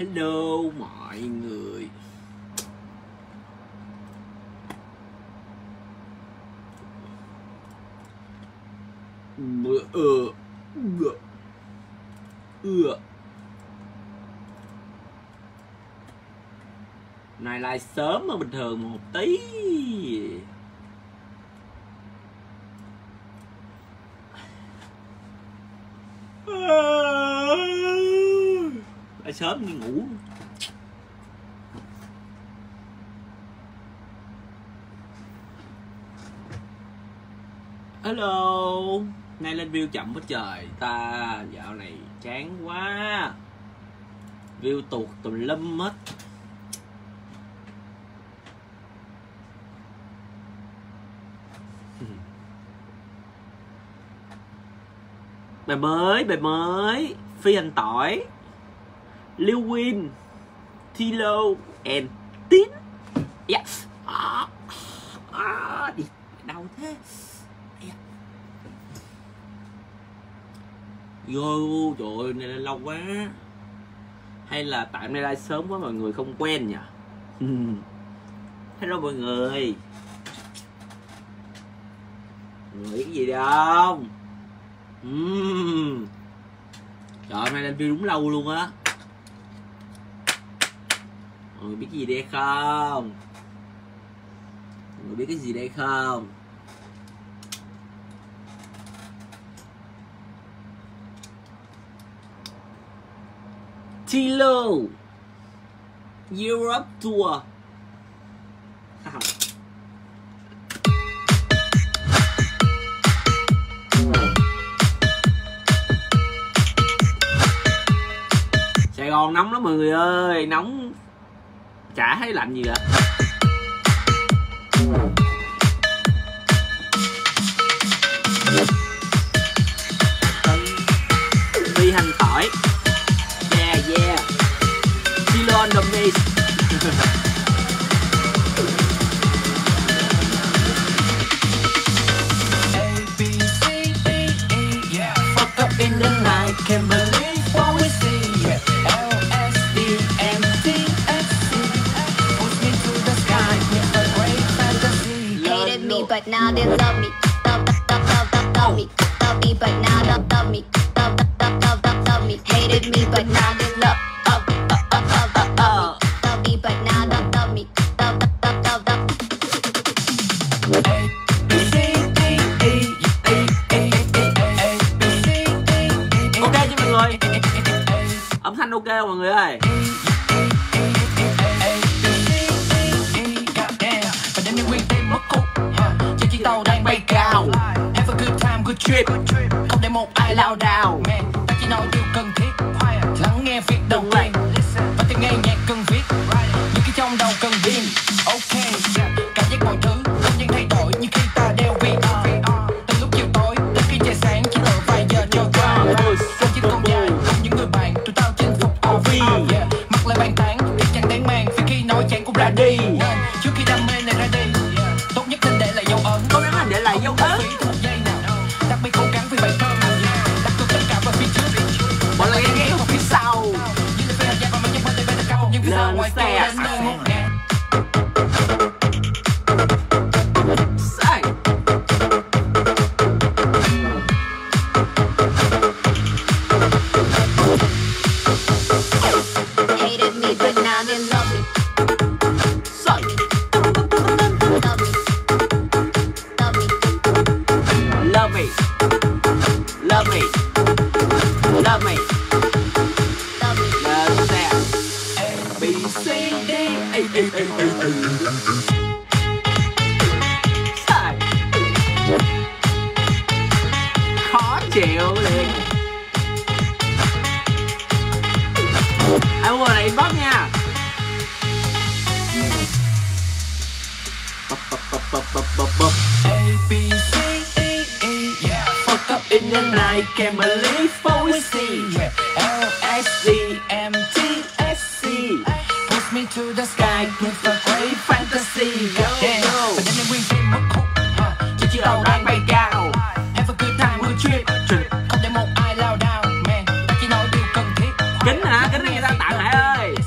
Hello mọi người. Này lại sớm hơn bình thường một tí. Lại sớm đi ngủ. Hello. Nay lên view chậm quá trời. Ta dạo này chán quá. View tụt tùm lum hết. Bài mới Phi Hành Tỏi, Liêu Win, Tilo and Tín. Yes. Đi đau thế. Vô trời ơi, này lâu quá. Hay là tại hôm nay live sớm quá mọi người không quen nhỉ. Hello mọi người. Mọi người biết cái gì đây không? Trời ơi, hôm nay lên view đúng lâu luôn á. Mọi người biết cái gì đây không? Mọi người biết cái gì đây không? Tilo Europe Tour. Sài Gòn nóng lắm mọi người ơi, nóng chả thấy lạnh gì cả. Phi Hành Tỏi. Yeah. Tilo on the mix. A, B, C, D, E, yeah. Fuck up in the night, can't believe what we see. Yeah. L, S, D, M, T, S, C. Push me to the sky with a great fantasy. Hated me, but now they love me. Love me. Love me, but now love me. Love me. Hated me, but now they love me. Love me, but now love me. Love. A, B, C, D, E, A, B, C, D, E. Ok chứ mọi người. Âm thanh ok không mọi người ơi? Chiếc tàu đang bay cao. Have a good time, good trip. Không để một ai lao đao. Ta chỉ nói điều cần thiết. Lắng nghe việc đầu tiên. Và tiếng nghe nhạc cần viết. Những cái trong đầu cần pin. Ok. Cảm giác mọi thứ không những thay đổi như khi ta đeo VR. Từ lúc chiều tối đến khi trời sáng chỉ tờ vài giờ trôi qua. Không chỉ con dài cùng những người bạn tụi tao chinh phục OV. Mặc lại bàn tán thì chẳng đáng mang vì khi nói chẳng cũng ra đi. Trước khi đam mê này ra đi, tốt nhất nên để lại dấu ấn. Có gắng là để lại dấu ấn. Đặc biệt cố gắng vì bản thân. Đặt cược tất cả vào phía trước. Mọi người nghe vào phía sau. Như là phi hành gia và mang những vấn đề bên cao. Nhưng phía sau ngoài kia xe. đến nơi ngột ngạt. Sai. Hated me, but now they love me. Sai. Love me. Love me. Love me. Love me. Love me. Lên xe. A, B, C, D, E, Sai. Khó chịu liền. Ai mua này inbox nha. A, B, C, D, E, yeah. Fuck up in the night, can't believe what we see. Yeah. L, S, D, M, T, S, C. Push me to the sky with a great fantasy. Yeah. Và đến đây nguyên phim mất khúc. Chiếc tàu đang bay cao. Have a good time, good trip. Không để một ai lao đao. Man, ta chỉ nói điều cần thiết. Kính hả? Kính này người ta tặng Hải ơi.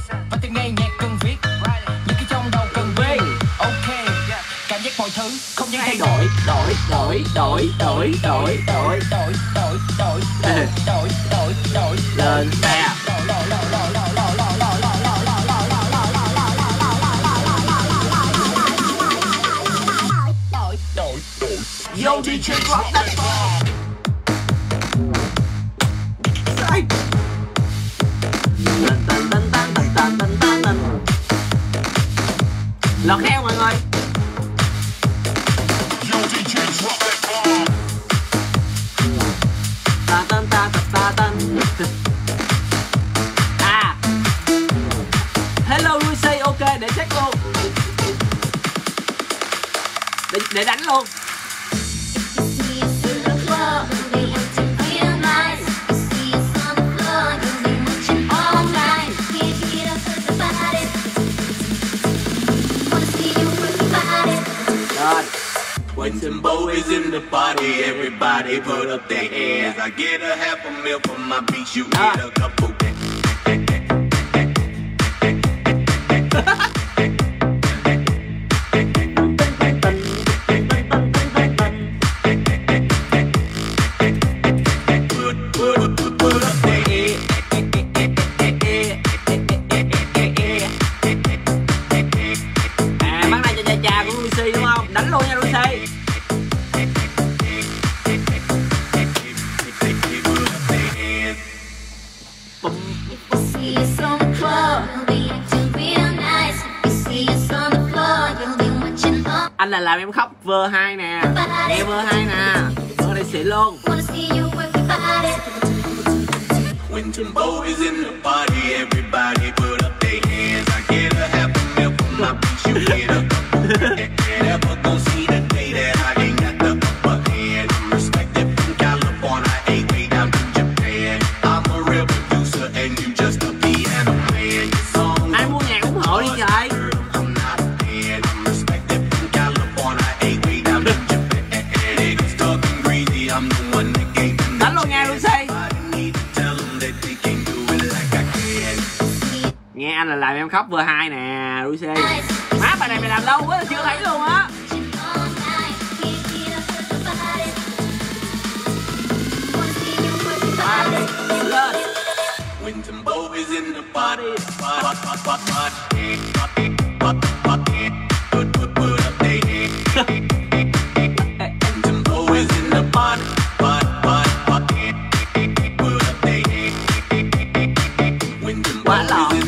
mọi thứ không những thay đổi. Lên xe. Yo DJ rock that ball. Lọt heo mọi người. Yo DJ rock that ball. À, hello Lucy, ok để check luôn, để đánh luôn. When Timbo is in the party, everybody put up their hands. I get a half a meal for my beats, you get a couple. Anh là làm em khóc vơ 2 nè, nghe vơ 2 nè, vơ đây xịn luôn. When Timbo is in the party, everybody put up their hands. I get a half a meal for my beats, you get a couple. Never gon' see the day that I ain't got the upper hand. I'm respected from California, ain't way down to Japan. I'm a real producer and you just a piano man. Your song Ai mua nhạc ủng hộ đi trời. I'm not a fan. I'm respected from California, ain't way down to Japan. Niggas talking greasy, I'm the one that gave them the Đánh luôn nha Lucy. Nghe anh là làm em khóc vơ 2 nè Lucy. Má bài này mày làm lâu quá chưa thấy luôn á. Lên. When Timbo is in the party, put up their hands. When Timbo is in the party, put up their hands. When Timbo Quá lọ. is in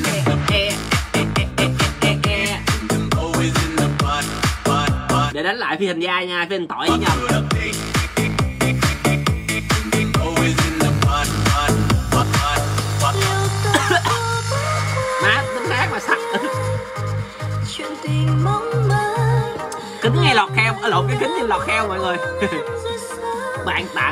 the party, Để đánh lại phi hành gia nha, phi hành tỏi với nhau. put up their hands. When Timbo is in the party, Má tính hát mà sắc. Kính nghe lọt heo, lộn cái kính như lọt heo mọi người. Bạn tặng.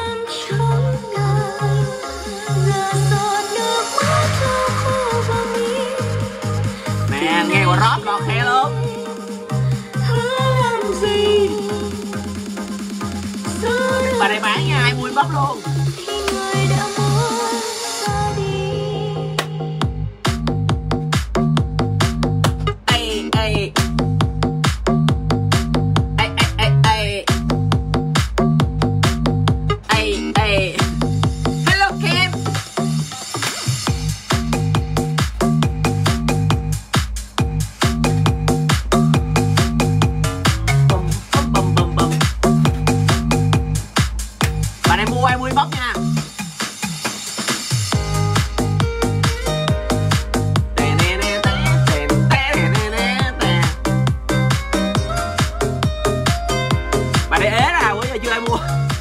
Nè nghe qua rót lọt heo luôn. Bà này bán nha 20 bắp luôn. Ê ê. Ê ê ê. Ê ê. Hello Kim. Bum. Bà này mua 20 bắp nha. Bà này ế ra bữa giờ chưa ai mua.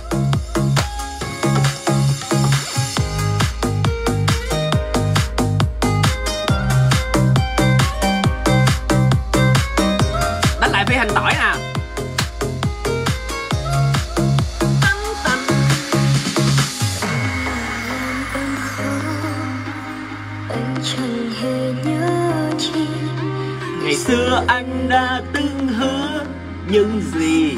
Đánh lại phi hành tỏi nè. Ngày xưa anh đã từng hứa những gì.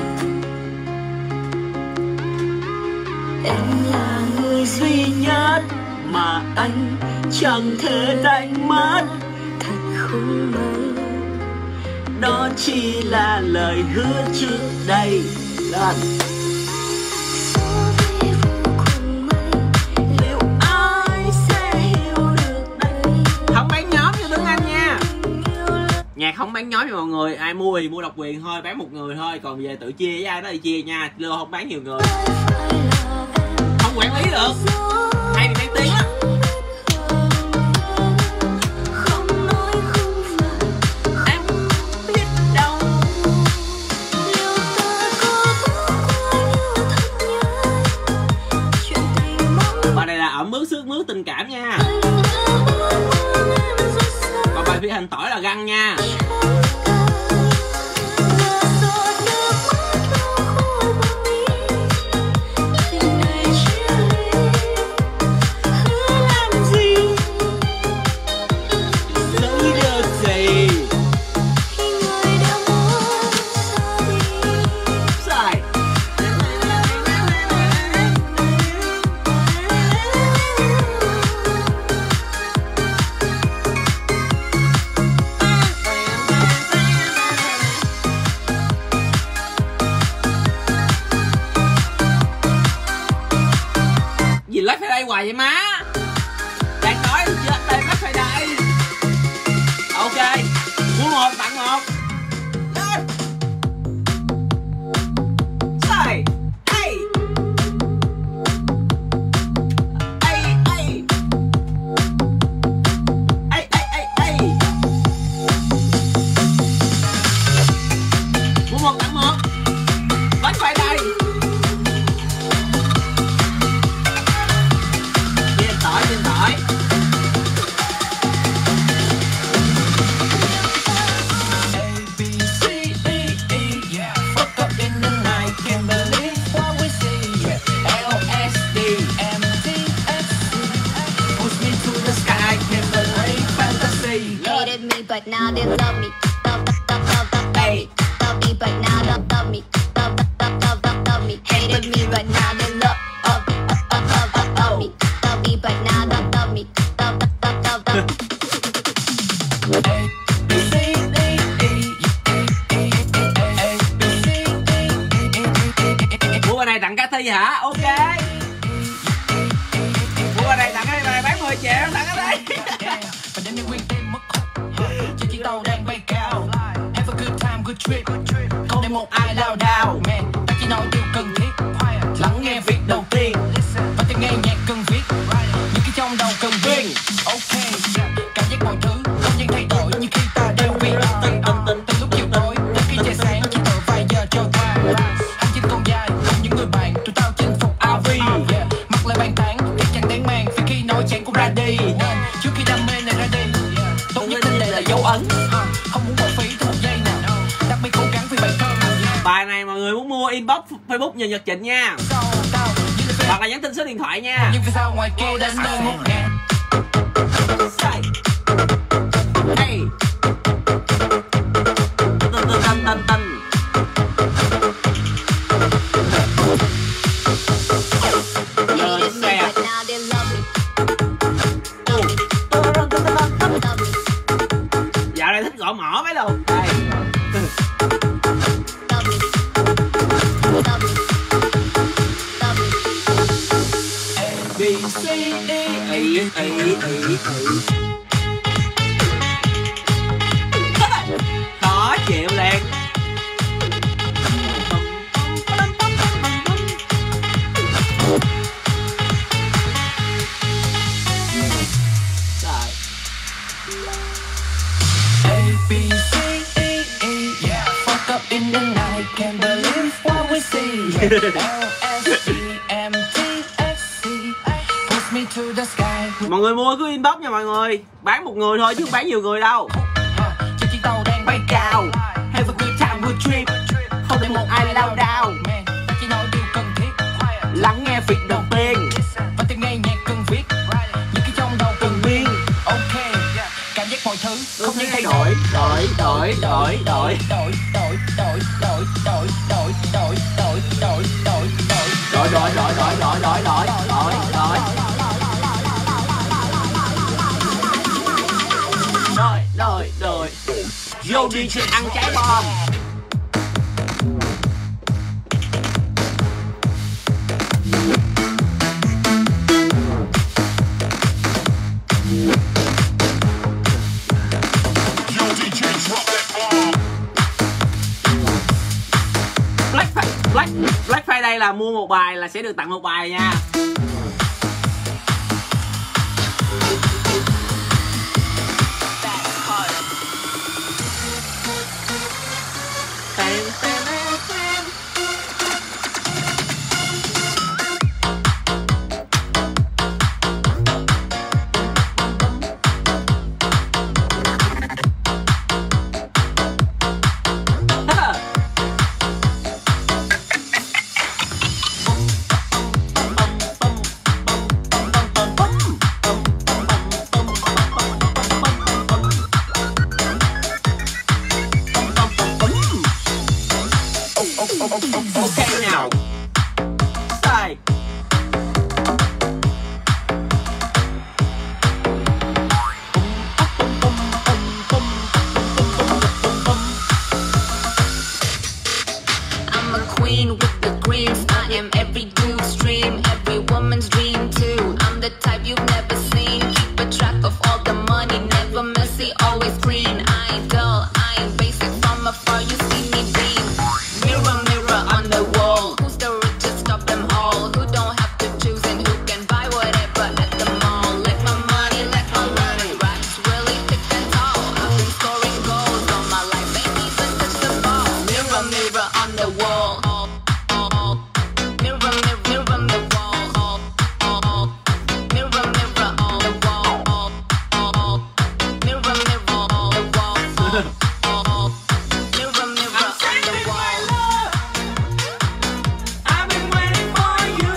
Em là người duy nhất mà anh chẳng thể đánh mất. Thật không ngờ đó đó chỉ là lời hứa trước đây. Lên. Liệu ai sẽ hiểu được đây? Không bán nhóm cho Tuấn Anh nha. Nhạc không bán nhóm cho mọi người, ai mua thì mua độc quyền thôi, bán một người thôi, còn về tự chia với ai đó thì chia nha, Lô không bán nhiều người. Không quản lý được. Hay thì bán tiếng á. Bài này là ẩm ướt sức mướt tình cảm nha. Còn bài phi hành tỏi là găng nha. Gì lách phải đây hoài vậy má? Đang nói chưa đây lách phải đây. Ok, mua một tặng một. Lên. Sai. Hey. Hey, hey. Hey, hey, hey, hey. Mua một tặng một. Lách phải đây. Trên tỏi. Hated me, but now they love me. Hey. Love me, but now they love me. Love me. Hated me, but now they love me. Love me, but now they love me. Mua bài này tặng cá thi hả? Ok. Mua bài này tặng cái này bán 10 triệu tặng cái đi. Chiếc tàu đang bay cao. Have a good time, good trip. Không để một ai lao đao. Ta chỉ nói điều cần thiết. Lắng nghe việc đầu tiên. Và tiếng nghe nhạc cần viết. Những cái trong đầu cần viết. Ok. Cảm giác mọi thứ không những thay đổi như khi ta đeo viết. Từ lúc chiều tối đến khi trời sáng chỉ tựa vài giờ trôi qua. Hành trình còn dài cùng những người bạn tụi tao chinh phục RV. Mặc lại bàn tán thì chẳng đáng màng vì khi nói chán cũng ra đi. Nên trước khi đam mê này ra đi tốt nhất tin đề là dấu ấn. Không muốn bỏ phí thêm một giây nào. Đặc biệt cố gắng vì bản thân. Bài này mọi người muốn mua inbox Facebook nhờ Nhật Trịnh nha. Hoặc là nhắn tin số điện thoại nha. Nhưng vì sao ngoài kia đến nơi ngút ngàn. Sai. Hey. Tân. Hated me, but now they love me. Love me. Dạo này thích gõ mỏ mấy luôn. Đây. Love me. Love me. Love me. A, B, C, D, Khó chịu liền. A, B, C, D, E, yeah. Fuck up in the night, can't believe what we see. L, S, T, M, T, F, C, push me to the sky. Mọi người mua cứ inbox nha mọi người. Bán một người thôi chứ không bán nhiều người đâu. Trên chiếc tàu đang bay cao. Have a good time, good trip. Không để một ai lao đao. Ta chỉ nói điều cần thiết. Lắng nghe việc đầu tiên. Và tiếng nghe nhạc cần viết. Những cái trong đầu cần biên. Ok. Cảm giác mọi thứ không những thay đổi. Đổi. Vô DJ ăn trái bom. Black Friday là mua một bài là sẽ được tặng một bài nha. Ok nào. Sai. I'm a queen with the greens. I am every dude's dream, every woman's dream too. I'm the type you've never seen. Keep a track of all the money, never messy, always green. I ain't dull, I ain't basic. From afar you see me beam. Mirror, mirror on the wall, who's the richest of them all? Who don't have to choose and who can buy whatever at the mall? Like my money, like my money, rocks really thick and tall. I've been scoring goals all my life, ain't even touched the ball. Mirror, mirror on the wall. Mirror, mirror, mirror on the wall. Mirror, mirror on the wall. Mirror, mirror on the wall. Mirror, mirror on the wall. I've been waiting for you.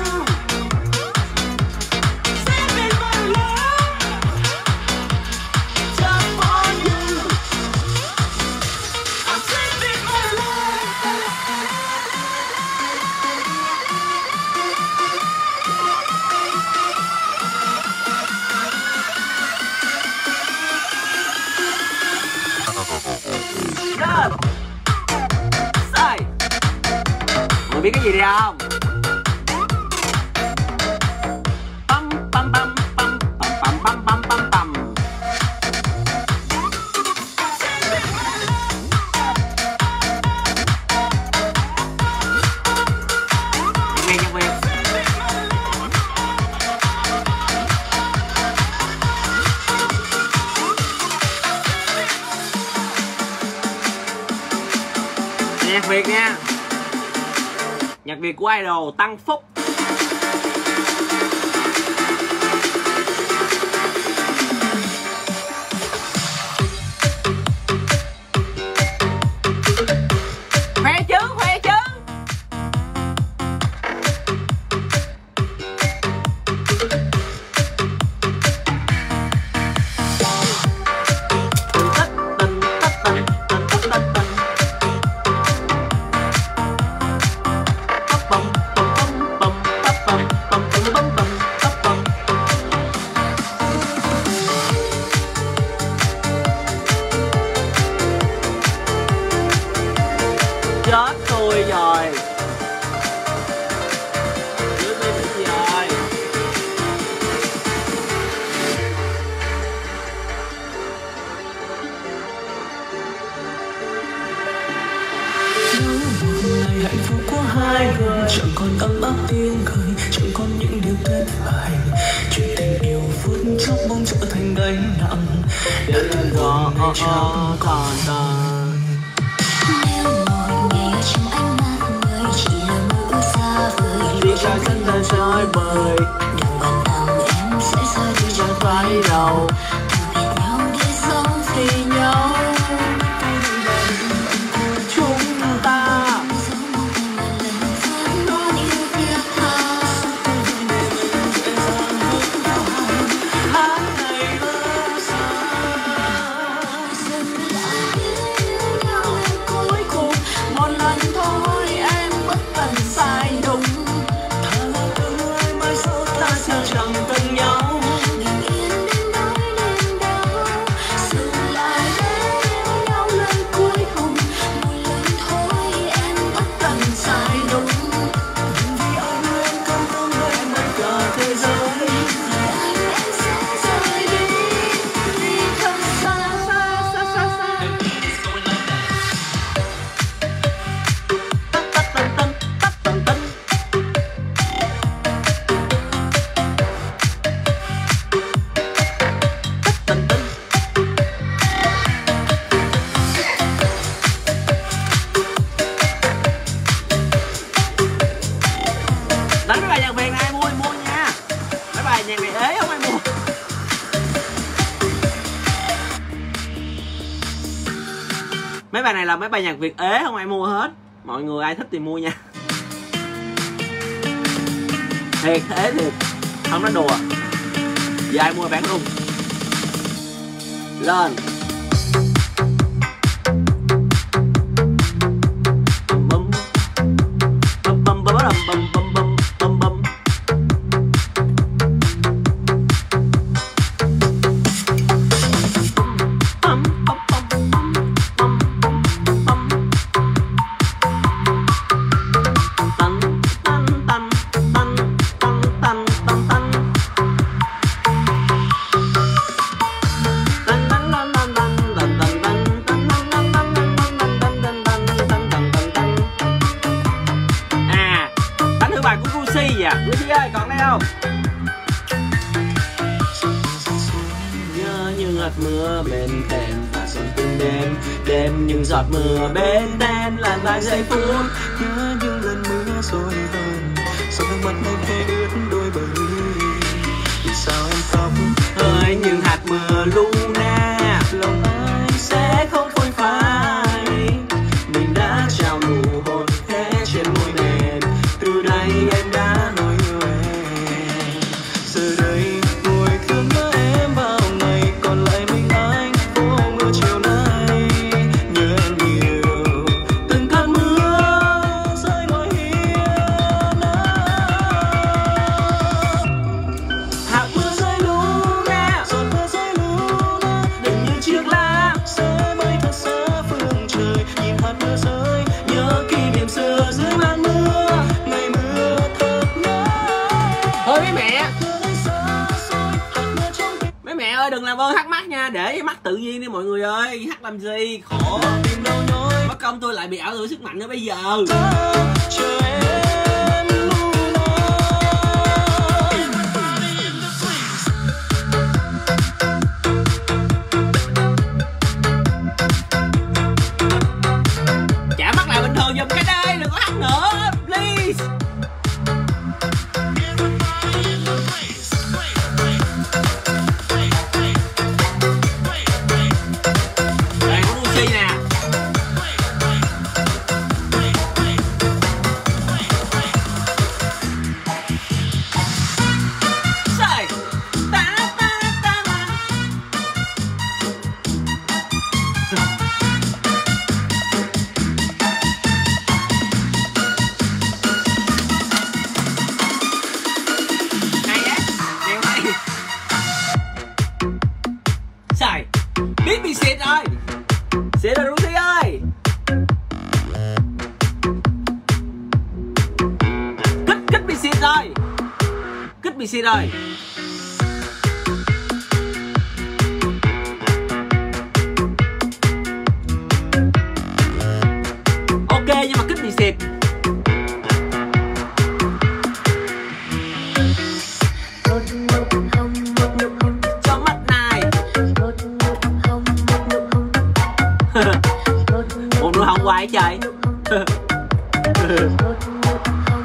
Saving my love just for you. I'm saving my love. Lên. Sai. Mày biết cái gì đi không? Băm băm băm băm băm băm băm băm băm. Nghe nhạc Việt. Nhạc Việt nha. Nhạc Việt của idol Tăng Phúc. Khoe chứ, khoe chứ. Chết tôi rồi. Chết tôi rồi. Ngày hạnh phúc của hai người chẳng còn ấm áp tiếng cười, chẳng còn những điều tuyệt vời. Chuyện tình yêu phút chốc bỗng trở thành gánh nặng. Đã từng Còn ngày trao còn Nếu một ngày ở trong ánh mắt người chỉ là mơ ước xa vời, đi ra sân ta soi bời. đừng quan tâm em sẽ rời đi Chẳng phải đâu. từ biệt nhau để sống vì nhau. Chúng ta Sống một lần vẫn nói yêu thiết tha. hát ngày mơ xa. Dừng lại Mấy bài này là mấy bài nhạc Việt ế, không ai mua hết. Mọi người ai thích thì mua nha. Thiệt, ế thiệt, không nói đùa. Giờ ai mua bán luôn. Lên. Lucy ơi, còn đây không? Nhớ những hạt mưa bên thềm và dòng từng đêm, đêm những giọt mưa bên tên là vài giây phút. Nhớ những lần mưa rồi hơn, sao nước mắt anh khẽ ướt đôi bờ mi. Vì sao em khóc? Hỡi những hạt mưa Luna, Lòng anh sẽ không phôi phai. Mình đã trao nụ hôn khẽ trên môi nền, từ đây em đã nói yêu em. Giờ đây ngồi thương nhớ em bao ngày, còn lại mình anh phố ngỡ chiều nay. Nhớ em nhiều, từng cơn mưa rơi ngoài hiên. hạt mưa rơi Luna, Giọt mưa rơi Luna, đừng như chiếc lá. sẽ bay thật xa phương trời. Nhìn hạt mưa rơi, Nhớ kỷ niệm xưa dưới màn mưa. ngày mưa thật nhớ. Thôi mấy mẹ, Giờ đây xa xôi, hạt mưa trong tim mấy mẹ ơi đừng làm ơn hắt mắt nha, để mắt tự nhiên đi mọi người ơi. Hắt làm gì, khổ. tìm đau nhói. Mất công tôi lại bị ảo tưởng sức mạnh nữa bây giờ. Chờ em Luna. Chả mắt lại bình thường giùm cái đây, đừng có hắt nữa, please. Đây có Lucy nè. Sai. Ta ta ta ta. Hay á, đều hay. Sai. Biết bị xịt rồi. Xịt rồi Lucy ơi. Kích bị xịt rồi. Kích bị xịt rồi. Ok nhưng mà kích bị xịt. Một nụ hồng, một nụ hồng, Trong mắt này. một nụ hồng, một nụ hồng, Một nụ hồng hoài trời. một nụ hồng, một nụ hồng,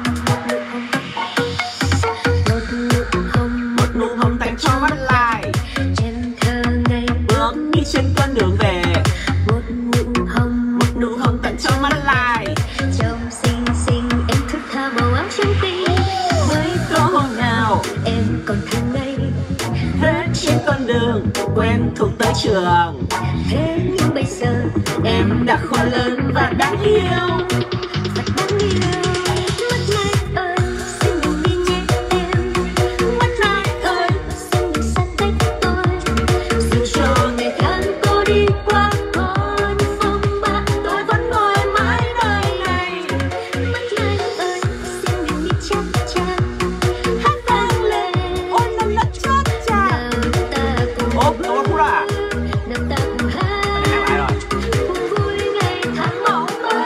Một nụ hồng thành cho mắt lại. em thơ ngây. Bước đi trên con đường về. Một nụ hồng, Một nụ hồng tặng cho mắt lại. trông xinh xinh em thức tha màu áo trắng tinh. Mới Có hôm nào em còn thơ ngây. hết trên con đường quen thuộc tới trường. Thế nhưng bây giờ Em đã khôn lớn và đáng yêu. thật đáng yêu. Mắt này ơi, xin đừng đi nhé em. Mắt này ơi, xin đừng xa cách tôi. Dù cho ngày tháng cô đi qua có những phong ba, tôi vẫn ngồi mãi nơi này. Mắt này ơi, xin đừng đi chắc chắn. Hát vang lên, ôi năm đất chót chàng. Nào ta cùng Ốp nó quá à. nào ta cùng hát. Hát lại rồi. Buồn vui ngày tháng mộng mơ.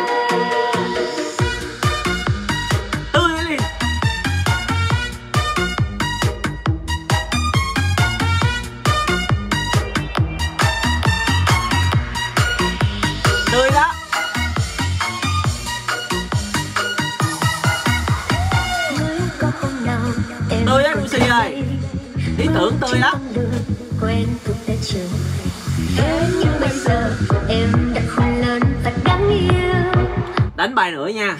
Tươi đi. Tươi đó. Mới có hôm nào em Tươi á còn Lucy ơi. Ý tưởng tươi lắm. quen thuộc tới trường. Thế nhưng bây giờ em đã không Đánh bài nữa nha.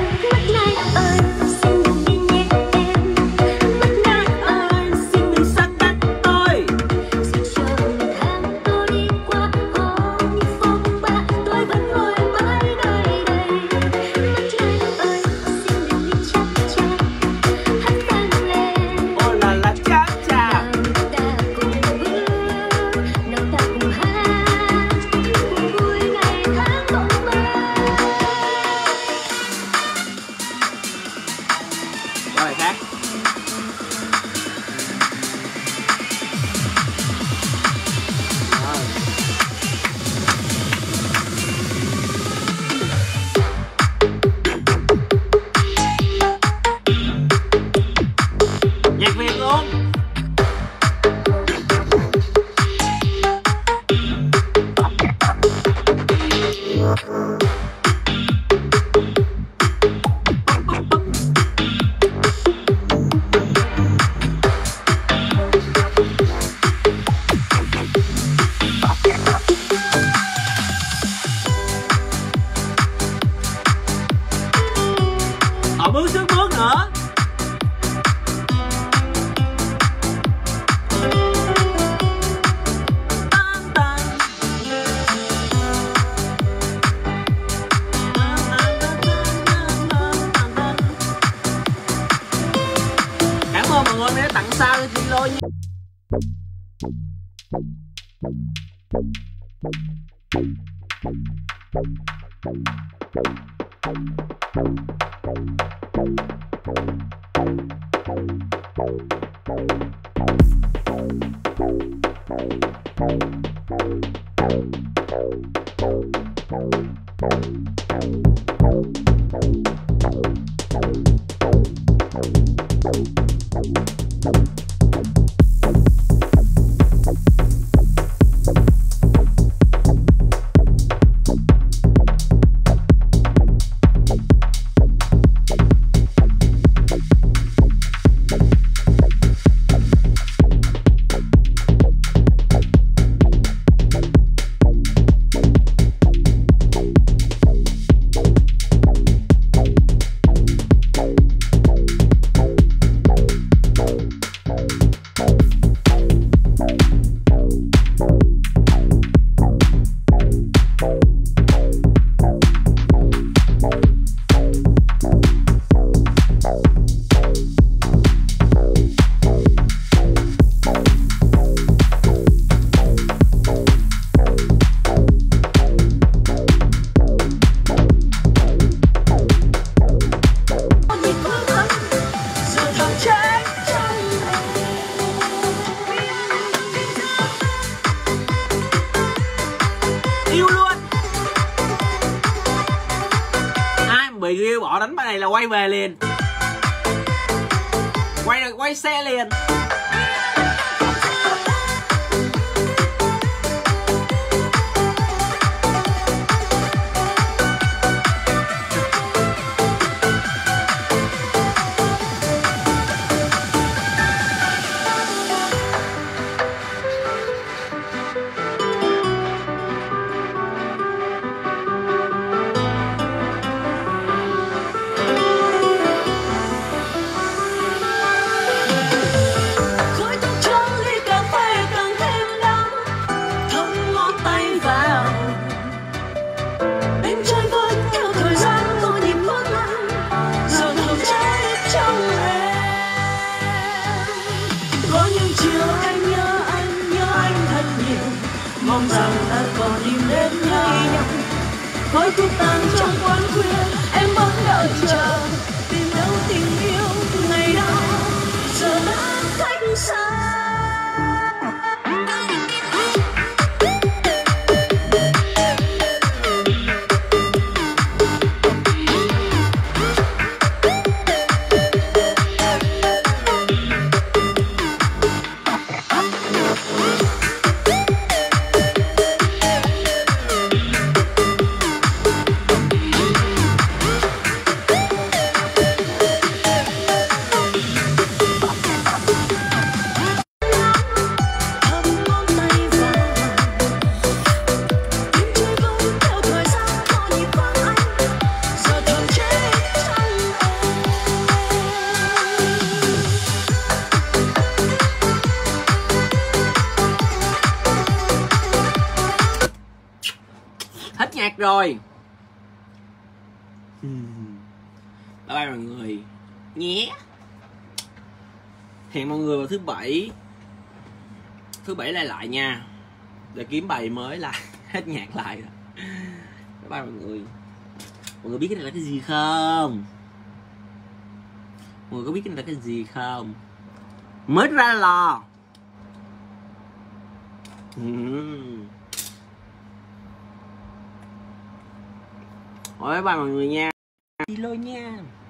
Bước xuống bước nữa. Cảm ơn mọi người đã tặng sao cho chị Lôi nha. Bị ghiêu bỏ đánh bài này là quay về liền, quay xe liền. Mong rằng ta còn im đến nhau, khói thuốc tan trong quán khuya, em vẫn đợi chờ tìm đâu tình yêu ngày đó giờ đã cách xa. nhạc rồi. Bye bye mọi người nhé. Hẹn mọi người vào thứ bảy. Thứ bảy lại nha, để kiếm bài mới là hết nhạc lại rồi. Bye bye mọi người. Mọi người biết cái này là cái gì không? Mọi người có biết cái này là cái gì không? Mới ra lò. Bye bye mọi người nha. Đi luôn nha.